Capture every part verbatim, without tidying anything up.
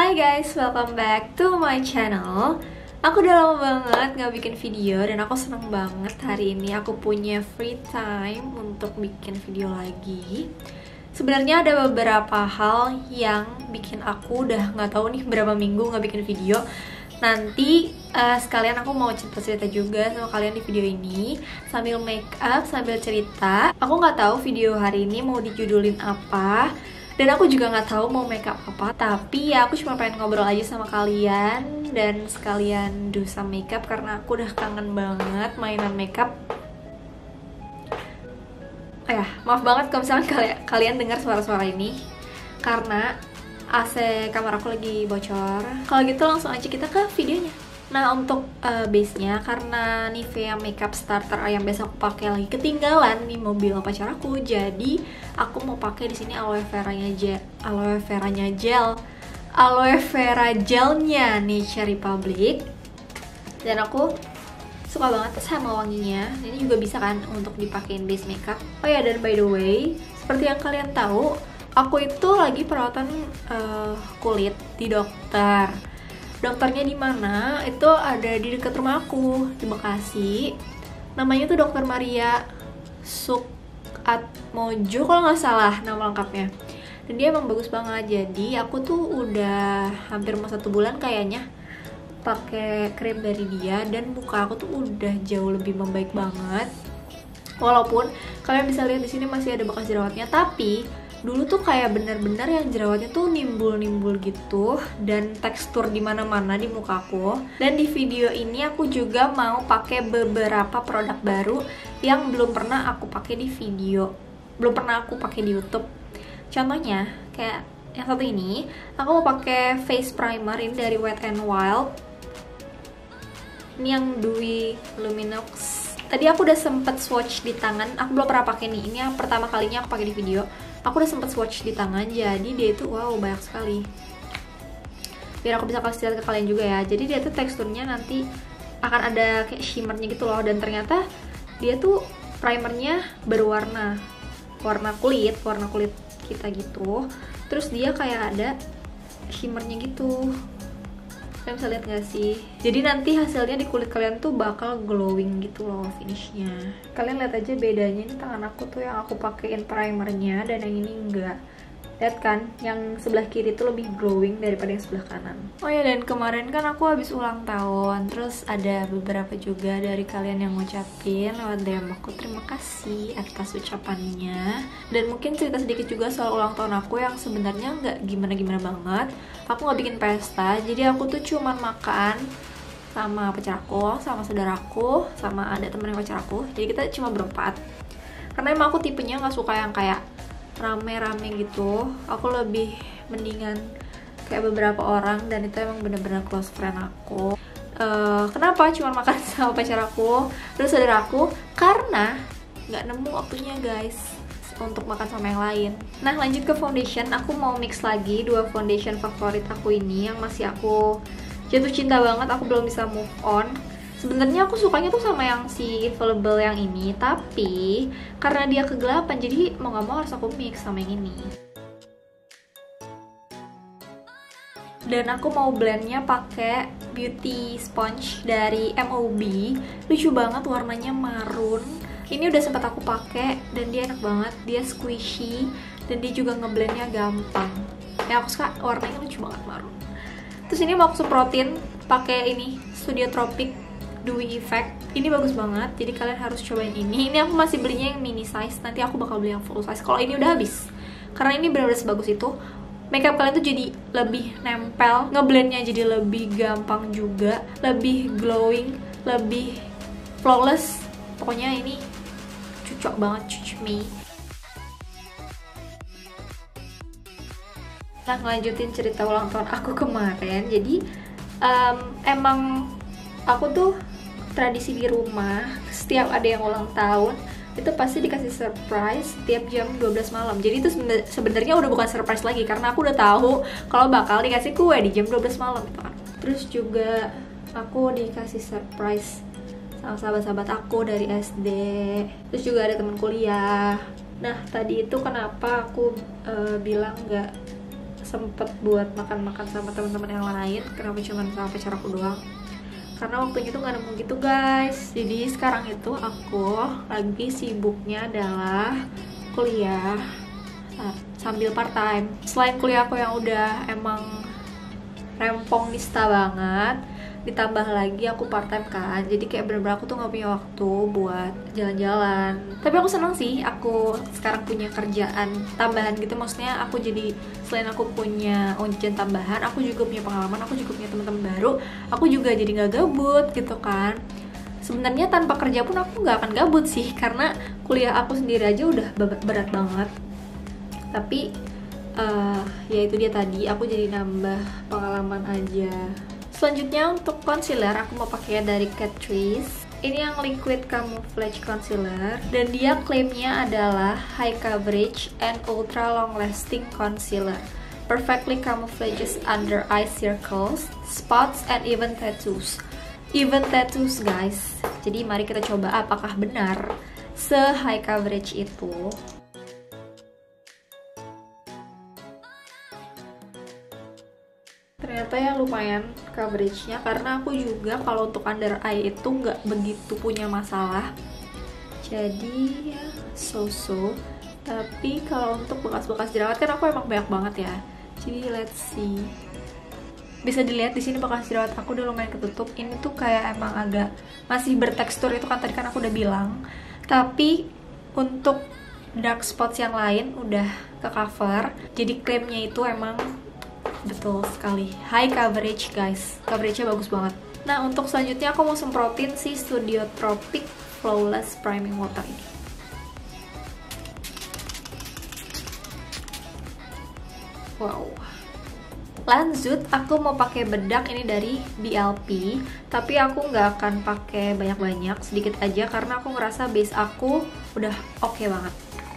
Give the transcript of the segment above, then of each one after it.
Hai guys, welcome back to my channel. Aku udah lama banget gak bikin video dan aku seneng banget hari ini aku punya free time untuk bikin video lagi. Sebenarnya ada beberapa hal yang bikin aku udah gak tahu nih berapa minggu gak bikin video. Nanti uh, sekalian aku mau cerita-cerita juga sama kalian di video ini sambil make up, sambil cerita. Aku gak tahu video hari ini mau dijudulin apa. Dan aku juga nggak tahu mau makeup apa, tapi ya aku cuma pengen ngobrol aja sama kalian dan sekalian do some makeup karena aku udah kangen banget mainan makeup. Oh ya, maaf banget kalau misalnya kalian, kalian dengar suara-suara ini karena A C kamar aku lagi bocor. Kalau gitu langsung aja kita ke videonya. Nah, untuk uh, base-nya karena Nivea Makeup Starter yang biasa aku pakai lagi ketinggalan di mobil pacar aku, jadi aku mau pakai di sini aloe veranya gel, aloe veranya gel, aloe vera gelnya Nature Republic. Dan aku suka banget sama wanginya. Ini juga bisa kan untuk dipakein base makeup. Oh ya, dan by the way, seperti yang kalian tahu, aku itu lagi perawatan uh, kulit di dokter. Dokternya di mana? Itu ada di dekat rumah aku di Bekasi. Namanya tuh Dokter Maria Sukatmojo kalau nggak salah nama lengkapnya. Dan dia emang bagus banget. Jadi aku tuh udah hampir mau satu bulan kayaknya pakai krim dari dia dan muka aku tuh udah jauh lebih membaik banget. Walaupun kalian bisa lihat di sini masih ada bekas jerawatnya, tapi dulu tuh kayak bener-bener yang jerawatnya tuh nimbul-nimbul gitu dan tekstur di mana-mana di muka aku. Dan di video ini aku juga mau pakai beberapa produk baru yang belum pernah aku pakai di video, belum pernah aku pakai di YouTube. Contohnya kayak yang satu ini, aku mau pakai face primer ini dari Wet n Wild. Ini yang Dewy Luminox. Tadi aku udah sempet swatch di tangan, aku belum pernah pakai nih. Ini yang pertama kalinya aku pakai di video. Aku udah sempet swatch di tangan, jadi dia itu wow banyak sekali. Biar aku bisa kasih lihat ke kalian juga ya. Jadi dia tuh teksturnya nanti akan ada kayak shimmernya gitu loh. Dan ternyata dia tuh primernya berwarna warna kulit, warna kulit kita gitu. Terus dia kayak ada shimmernya gitu. Kalian bisa lihat gak sih? Jadi nanti hasilnya di kulit kalian tuh bakal glowing gitu loh finishnya. Kalian lihat aja bedanya, ini tangan aku tuh yang aku pakein primernya dan yang ini enggak. Lihat kan, yang sebelah kiri tuh lebih glowing daripada yang sebelah kanan. Oh ya, dan kemarin kan aku habis ulang tahun. Terus ada beberapa juga dari kalian yang ngucapin lewat D M aku, terima kasih atas ucapannya. Dan mungkin cerita sedikit juga soal ulang tahun aku yang sebenarnya nggak gimana-gimana banget. Aku nggak bikin pesta, jadi aku tuh cuman makan sama pacar aku, sama saudaraku, sama ada temen yang pacar aku. Jadi kita cuma berempat. Karena emang aku tipenya nggak suka yang kayak rame-rame gitu. Aku lebih mendingan kayak beberapa orang dan itu emang bener-bener close friend aku. Uh, kenapa cuma makan sama pacar aku terus saudara aku? Karena nggak nemu waktunya guys untuk makan sama yang lain. Nah, lanjut ke foundation. Aku mau mix lagi dua foundation favorit aku ini yang masih aku jatuh cinta banget, aku belum bisa move on. Sebenarnya aku sukanya tuh sama yang si Infallible yang ini, tapi karena dia kegelapan jadi mau gak mau harus aku mix sama yang ini. Dan aku mau blendnya pakai beauty sponge dari M O B. Lucu banget, warnanya marun. Ini udah sempat aku pakai dan dia enak banget, dia squishy dan dia juga ngeblendnya gampang. Ya aku suka warnanya, lucu banget marun. Terus ini mau aku semprotin pakai ini Studio Tropic Dewy Effect. Ini bagus banget, jadi kalian harus cobain ini. Ini aku masih belinya yang mini size, nanti aku bakal beli yang full size kalau ini udah habis. Karena ini benar-benar sebagus itu. Makeup kalian tuh jadi lebih nempel, ngeblendnya jadi lebih gampang juga, lebih glowing, lebih flawless. Pokoknya ini cocok banget, cucu me. Nah, ngelanjutin cerita ulang tahun aku kemarin. Jadi um, emang aku tuh tradisi di rumah, setiap ada yang ulang tahun itu pasti dikasih surprise setiap jam dua belas malam. Jadi itu sebenarnya udah bukan surprise lagi karena aku udah tahu kalau bakal dikasih kue di jam dua belas malam gitu kan. Terus juga aku dikasih surprise sama sahabat-sahabat aku dari S D. Terus juga ada teman kuliah. Nah, tadi itu kenapa aku uh, bilang nggak sempet buat makan-makan sama teman-teman yang lain. Kenapa cuma sama pacar aku doang? Karena waktunya tuh gak nemu gitu guys. Jadi sekarang itu aku lagi sibuknya adalah kuliah sambil part time. Selain kuliah aku yang udah emang rempong nista banget, ditambah lagi aku part time kan, jadi kayak bener-bener aku tuh gak punya waktu buat jalan-jalan. Tapi aku seneng sih aku sekarang punya kerjaan tambahan gitu, maksudnya aku jadi selain aku punya ujian tambahan, aku juga punya pengalaman, aku juga punya teman-teman baru, aku juga jadi gak gabut gitu kan. Sebenarnya tanpa kerja pun aku gak akan gabut sih, karena kuliah aku sendiri aja udah berat banget. Tapi uh, ya itu dia tadi, aku jadi nambah pengalaman aja. Selanjutnya untuk concealer, aku mau pakai dari Catrice. Ini yang liquid camouflage concealer, dan dia klaimnya adalah high coverage and ultra long lasting concealer. Perfectly camouflages under eye circles, spots, and even tattoos. Even tattoos guys. Jadi mari kita coba apakah benar se high coverage itu. Ternyata ya lumayan coveragenya, karena aku juga kalau untuk under eye itu nggak begitu punya masalah, jadi ya so-so. Tapi kalau untuk bekas-bekas jerawat kan aku emang banyak banget ya, jadi let's see. Bisa dilihat di sini bekas jerawat aku udah lumayan ketutup. Ini tuh kayak emang agak masih bertekstur, itu kan tadi kan aku udah bilang. Tapi untuk dark spots yang lain udah ke cover, jadi klaimnya itu emang betul sekali high coverage guys, coveragenya bagus banget. Nah untuk selanjutnya aku mau semprotin si Studio Tropic Flawless Priming Water ini. Wow. Lanjut aku mau pakai bedak ini dari B L P, tapi aku nggak akan pakai banyak-banyak, sedikit aja karena aku ngerasa base aku udah oke okay banget.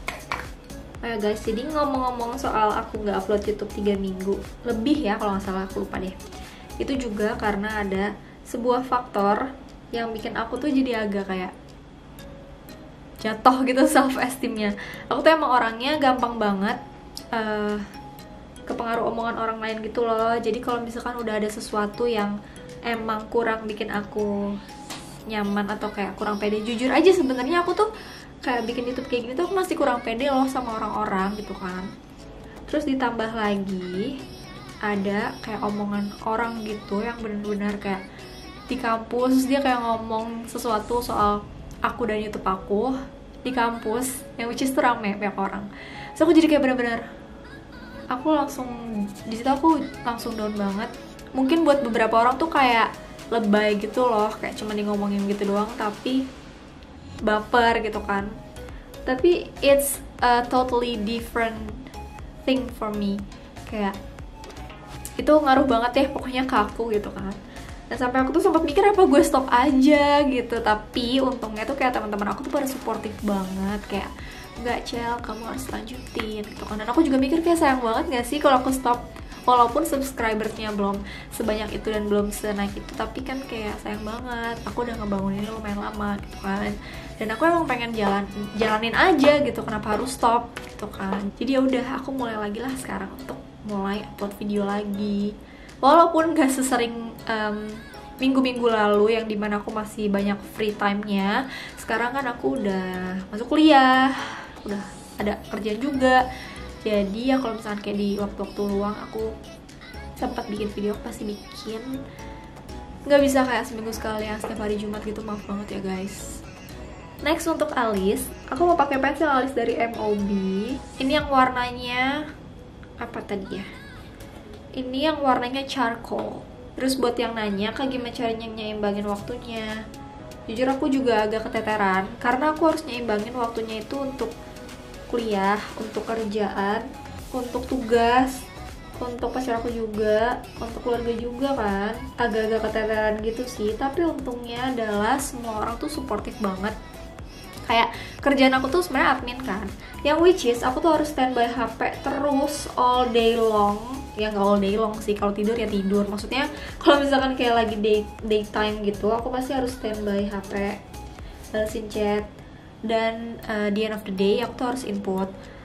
Oh ya guys, jadi ngomong-ngomong soal aku nggak upload YouTube tiga minggu lebih ya kalau nggak salah, aku lupa deh. Itu juga karena ada sebuah faktor yang bikin aku tuh jadi agak kayak jatuh gitu self esteemnya. Aku tuh emang orangnya gampang banget uh, kepengaruh omongan orang lain gitu loh. Jadi kalau misalkan udah ada sesuatu yang emang kurang bikin aku nyaman atau kayak kurang pede, jujur aja sebenarnya aku tuh kayak bikin YouTube kayak gini tuh aku masih kurang pede loh sama orang-orang gitu kan. Terus ditambah lagi ada kayak omongan orang gitu yang benar-benar kayak di kampus, dia kayak ngomong sesuatu soal aku dan YouTube aku di kampus, yang which is tuh rame banyak orang. So aku jadi kayak benar-benar, aku langsung di situ aku langsung down banget. Mungkin buat beberapa orang tuh kayak lebay gitu loh, kayak cuma di ngomongin gitu doang tapi baper gitu kan. Tapi it's a totally different thing for me, kayak itu ngaruh banget ya pokoknya ke aku gitu kan. Dan sampai aku tuh sempat mikir apa gue stop aja gitu, tapi untungnya tuh kayak teman-teman aku tuh pada supportive banget, kayak nggak Cel, kamu harus lanjutin gitu kan. Dan aku juga mikir kayak sayang banget gak sih kalau aku stop, walaupun subscribersnya belum sebanyak itu dan belum senaik itu, tapi kan kayak sayang banget, aku udah ngebangun ini lumayan lama gitu kan. Dan aku emang pengen jalan jalanin aja gitu, kenapa harus stop gitu kan. Jadi ya udah, aku mulai lagi lah sekarang untuk mulai upload video lagi, walaupun gak sesering um, minggu-minggu lalu yang dimana aku masih banyak free time-nya. Sekarang kan aku udah masuk kuliah, udah ada kerjaan juga. Jadi ya kalau misalkan kayak di waktu-waktu luang aku sempat bikin video, pasti bikin. Nggak bisa kayak seminggu sekali yang setiap hari Jumat gitu, maaf banget ya guys. Next untuk alis, aku mau pakai pensil alis dari M O B. Ini yang warnanya apa tadi ya? Ini yang warnanya charcoal. Terus buat yang nanya kak gimana caranya nyimbangin waktunya, jujur aku juga agak keteteran karena aku harus nyimbangin waktunya itu untuk kuliah, untuk kerjaan, untuk tugas, untuk pacar aku juga, untuk keluarga juga kan. Agak-agak keteteran gitu sih, tapi untungnya adalah semua orang tuh supportive banget. Kayak kerjaan aku tuh sebenarnya admin kan, yang which is aku tuh harus standby H P terus all day long. Ya nggak all day long sih, kalau tidur ya tidur. Maksudnya kalau misalkan kayak lagi day daytime gitu, aku pasti harus standby H P, balesin chat. Dan uh, di end of the day aku tuh harus input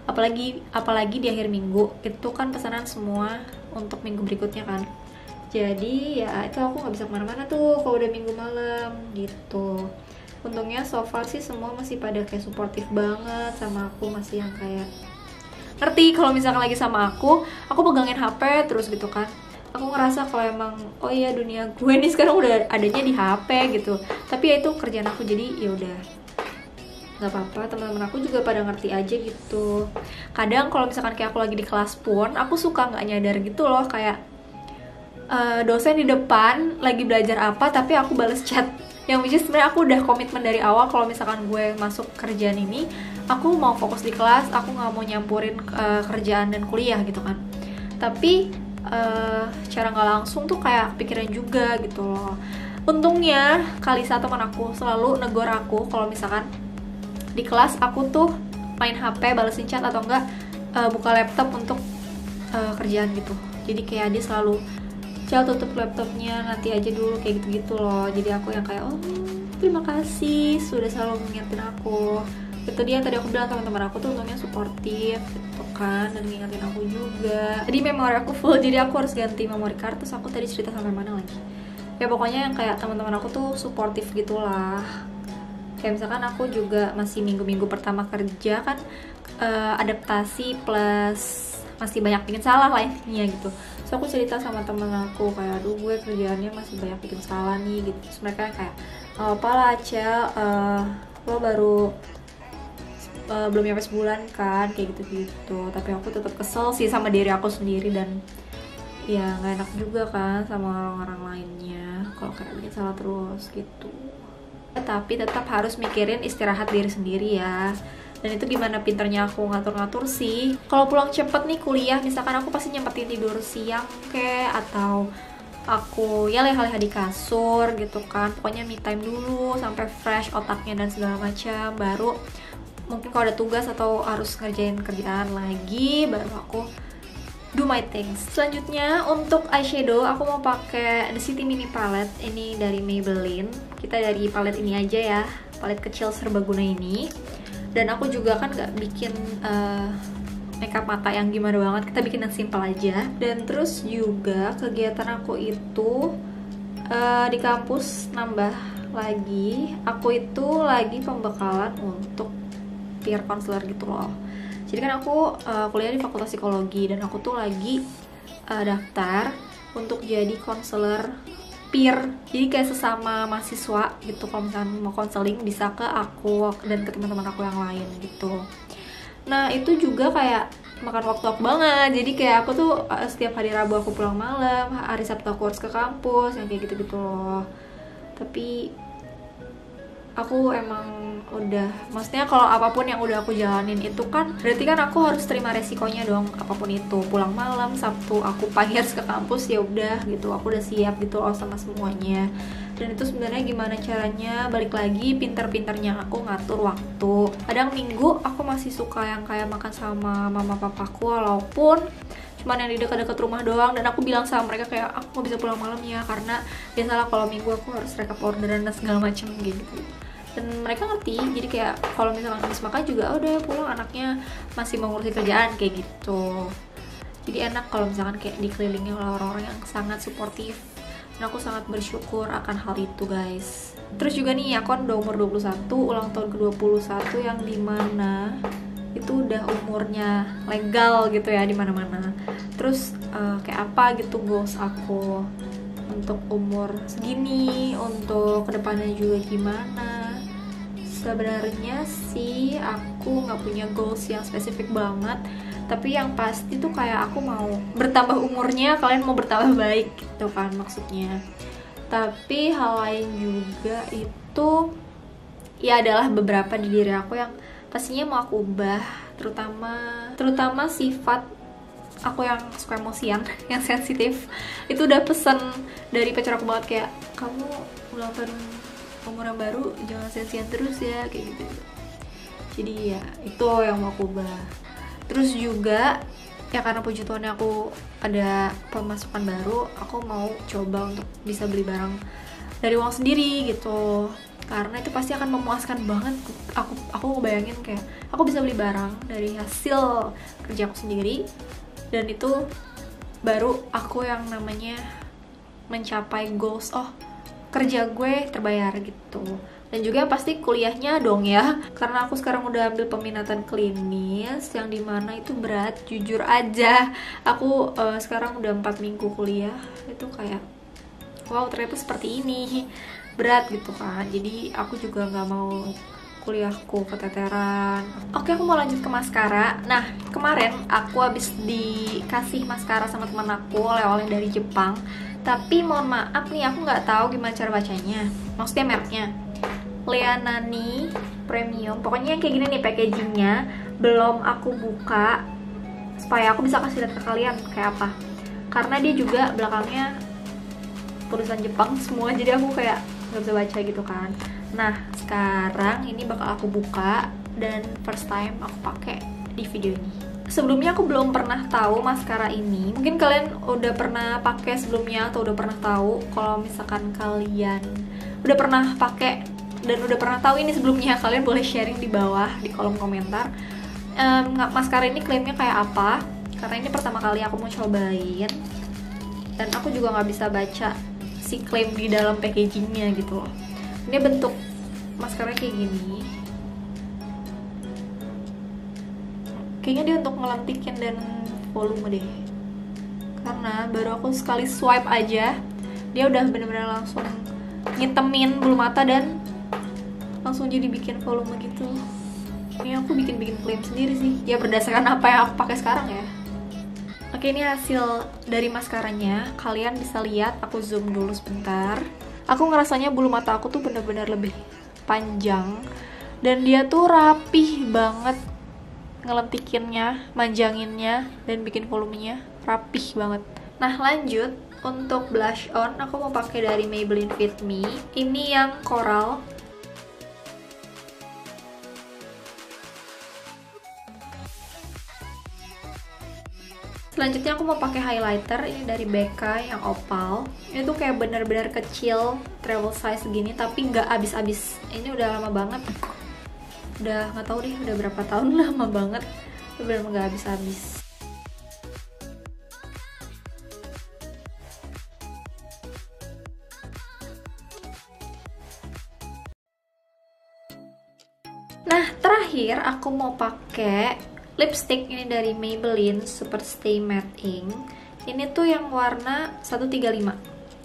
apalagi apalagi di akhir minggu itu kan pesanan semua untuk minggu berikutnya kan. Jadi ya itu aku nggak bisa kemana-mana tuh kalau udah minggu malam gitu. Untungnya so far sih semua masih pada kayak suportif banget sama aku, masih yang kayak ngerti kalau misalkan lagi sama aku, aku pegangin H P terus gitu kan. Aku ngerasa kalau emang oh iya dunia gue nih sekarang udah adanya di H P gitu. Tapi ya itu kerjaan aku, jadi ya udah nggak apa-apa, teman-teman aku juga pada ngerti aja gitu. Kadang kalau misalkan kayak aku lagi di kelas pun aku suka nggak nyadar gitu loh, kayak uh, dosen di depan lagi belajar apa tapi aku bales chat, yang which is sebenarnya aku udah komitmen dari awal kalau misalkan gue masuk kerjaan ini aku mau fokus di kelas, aku nggak mau nyampurin uh, kerjaan dan kuliah gitu kan. Tapi uh, cara nggak langsung tuh kayak pikiran juga gitu loh. Untungnya Kalisa teman aku selalu negor aku kalau misalkan di kelas aku tuh main H P balesin chat atau enggak uh, buka laptop untuk uh, kerjaan gitu. Jadi kayak dia selalu, Cel tutup laptopnya nanti aja dulu, kayak gitu-gitu loh. Jadi aku yang kayak oh terima kasih sudah selalu mengingetin aku. Itu dia yang tadi aku bilang, teman-teman aku tuh untungnya suportif gitu kan, dan ngingetin aku juga. Jadi memori aku full, jadi aku harus ganti memory card. Terus aku tadi cerita sampai mana lagi? Ya pokoknya yang kayak teman-teman aku tuh suportif gitulah. Kayak misalkan aku juga masih minggu-minggu pertama kerja kan, uh, adaptasi plus masih banyak bikin salah lainnya gitu. So aku cerita sama temen aku kayak aduh gue kerjaannya masih banyak bikin salah nih gitu. Terus mereka kayak oh, apa lah Cel, uh, lo baru uh, belum nyampe sebulan kan, kayak gitu-gitu. Tapi aku tetap kesel sih sama diri aku sendiri, dan ya nggak enak juga kan sama orang-orang lainnya kalau kayak bikin salah terus gitu. Tapi tetap harus mikirin istirahat diri sendiri ya. Dan itu gimana pinternya aku ngatur-ngatur sih. Kalau pulang cepet nih kuliah, misalkan aku pasti nyempetin tidur siang ke, atau aku ya leha-leha di kasur gitu kan. Pokoknya me time dulu sampai fresh otaknya dan segala macam. Baru mungkin kalau ada tugas atau harus ngerjain kerjaan lagi, baru aku do my things. Selanjutnya untuk eyeshadow aku mau pakai The City Mini Palette ini dari Maybelline. Kita dari palette ini aja ya, palette kecil serbaguna ini. Dan aku juga kan gak bikin uh, makeup mata yang gimana banget, kita bikin yang simple aja. Dan terus juga kegiatan aku itu uh, di kampus nambah lagi, aku itu lagi pembekalan untuk peer counselor gitu loh. Jadi kan aku uh, kuliah di Fakultas Psikologi, dan aku tuh lagi uh, daftar untuk jadi konselor peer. Jadi kayak sesama mahasiswa gitu, kalau misalnya mau konseling bisa ke aku dan ke teman-teman aku yang lain gitu. Nah itu juga kayak makan waktu aku banget. Jadi kayak aku tuh uh, setiap hari Rabu aku pulang malam, hari Sabtu aku harus ke kampus, yang kayak gitu-gitu loh. Tapi aku emang udah, maksudnya kalau apapun yang udah aku jalanin itu kan berarti kan aku harus terima resikonya dong. Apapun itu, pulang malam Sabtu aku pagi harus ke kampus, ya udah gitu, aku udah siap gitu loh sama semuanya. Dan itu sebenarnya gimana caranya, balik lagi pinter-pinternya aku ngatur waktu. Kadang minggu aku masih suka yang kayak makan sama mama papaku, walaupun cuman yang di dekat-dekat rumah doang, dan aku bilang sama mereka kayak aku nggak bisa pulang malam ya, karena biasalah kalau minggu aku harus rekap orderan dan segala macem gitu. Dan mereka ngerti, jadi kayak kalau misalkan habis makan juga oh, udah pulang, anaknya masih mengurusi kerjaan kayak gitu. Jadi enak kalau misalkan kayak dikelilingi oleh orang-orang yang sangat suportif, dan aku sangat bersyukur akan hal itu guys. Terus juga nih aku kan udah umur dua puluh satu, ulang tahun ke dua puluh satu, yang dimana itu udah umurnya legal gitu ya di mana-mana. Terus uh, kayak apa gitu goals aku untuk umur segini, untuk kedepannya juga gimana. Sebenarnya sih aku nggak punya goals yang spesifik banget, tapi yang pasti tuh kayak aku mau bertambah umurnya, kalian mau bertambah baik gitu kan maksudnya. Tapi hal lain juga itu ya adalah beberapa di diri aku yang pastinya mau aku ubah, terutama terutama sifat aku yang suka emosian, yang sensitif. Itu udah pesan dari pacar aku banget, kayak kamu ulang tahun umur yang baru jangan sensian terus ya, kayak gitu. Jadi ya itu yang mau aku ubah. Terus juga ya karena puji Tuhan aku ada pemasukan baru, aku mau coba untuk bisa beli barang dari uang sendiri gitu, karena itu pasti akan memuaskan banget. Aku aku ngebayangin kayak aku bisa beli barang dari hasil kerja aku sendiri, dan itu baru aku yang namanya mencapai goals, oh kerja gue terbayar gitu. Dan juga pasti kuliahnya dong ya, karena aku sekarang udah ambil peminatan klinis yang dimana itu berat. Jujur aja aku uh, sekarang udah empat minggu kuliah, itu kayak wow ternyata seperti ini, berat gitu kan. Jadi aku juga nggak mau kuliahku keteteran. Oke, aku mau lanjut ke maskara. Nah, kemarin aku habis dikasih maskara sama teman aku oleh-oleh dari Jepang, tapi mohon maaf nih aku nggak tahu gimana cara bacanya, maksudnya mereknya Leanani Premium. Pokoknya yang kayak gini nih packagingnya, belum aku buka supaya aku bisa kasih lihat ke kalian kayak apa, karena dia juga belakangnya tulisan Jepang semua, jadi aku kayak nggak bisa baca gitu kan. Nah sekarang ini bakal aku buka dan first time aku pakai di video ini. Sebelumnya aku belum pernah tahu maskara ini, mungkin kalian udah pernah pakai sebelumnya atau udah pernah tahu. Kalau misalkan kalian udah pernah pakai dan udah pernah tahu ini sebelumnya, kalian boleh sharing di bawah di kolom komentar. Um, maskara ini klaimnya kayak apa, karena ini pertama kali aku mau cobain dan aku juga nggak bisa baca si klaim di dalam packagingnya gitu loh. Ini bentuk maskara kayak gini, kayaknya dia untuk ngelantikin dan volume deh, karena baru aku sekali swipe aja dia udah bener-bener langsung ngitemin bulu mata dan langsung jadi bikin volume gitu. Ini aku bikin-bikin klaim sendiri sih, ya berdasarkan apa yang aku pakai sekarang ya. Oke, ini hasil dari maskaranya. Kalian bisa lihat, aku zoom dulu sebentar. Aku ngerasanya bulu mata aku tuh bener-bener lebih panjang dan dia tuh rapih banget ngelentikinnya, manjanginnya, dan bikin volumenya rapih banget. Nah lanjut, untuk blush on aku mau pakai dari Maybelline Fit Me. Ini yang coral. Selanjutnya aku mau pakai highlighter, ini dari Becca yang opal. Ini tuh kayak bener-bener kecil, travel size segini, tapi nggak abis-abis. Ini udah lama banget, udah nggak tahu deh udah berapa tahun, lama banget, bener-bener nggak habis-habis. Nah terakhir aku mau pakai lipstick ini dari Maybelline Super Stay Matte Ink. Ini tuh yang warna seratus tiga puluh lima.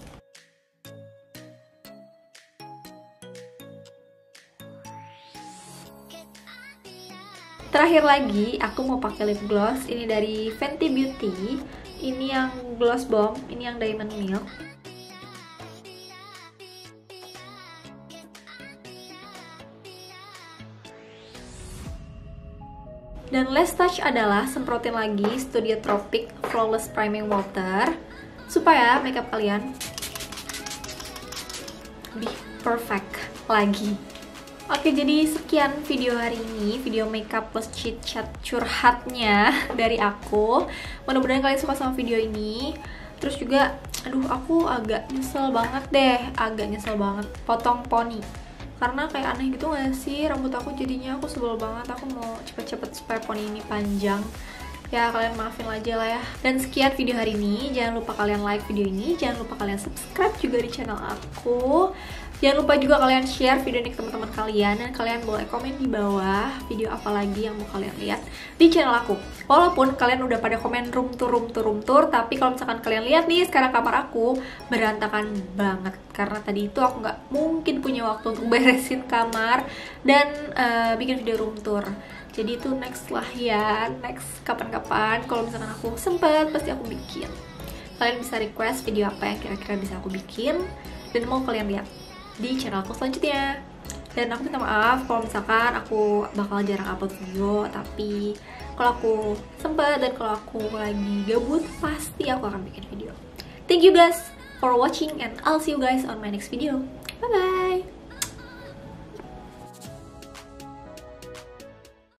Terakhir lagi aku mau pakai lip gloss ini dari Fenty Beauty. Ini yang gloss bomb, ini yang Diamond Milk. Dan last touch adalah semprotin lagi Studio Tropic Flawless Priming Water supaya makeup kalian lebih perfect lagi. Oke, jadi sekian video hari ini, video makeup plus chit chat curhatnya dari aku. Mudah-mudahan kalian suka sama video ini. Terus juga, aduh aku agak nyesel banget deh, agak nyesel banget potong poni. Karena kayak aneh gitu gak sih rambut aku jadinya, aku sebel banget. Aku mau cepet-cepet supaya poni ini panjang. Ya kalian maafin aja lah ya. Dan sekian video hari ini. Jangan lupa kalian like video ini, jangan lupa kalian subscribe juga di channel aku. Jangan lupa juga kalian share video ini ke teman-teman kalian. Dan kalian boleh komen di bawah video apa lagi yang mau kalian lihat di channel aku. Walaupun kalian udah pada komen room tour, room tour, room tour, tapi kalau misalkan kalian lihat nih sekarang kamar aku berantakan banget. Karena tadi itu aku nggak mungkin punya waktu untuk beresin kamar dan uh, bikin video room tour. Jadi itu next lah ya, next kapan-kapan. Kalau misalkan aku sempet pasti aku bikin. Kalian bisa request video apa yang kira-kira bisa aku bikin dan mau kalian lihat di channel aku selanjutnya. Dan aku minta maaf kalau misalkan aku bakal jarang upload video, tapi kalau aku sempet dan kalau aku lagi gabut pasti aku akan bikin video. Thank you guys for watching and I'll see you guys on my next video. Bye bye.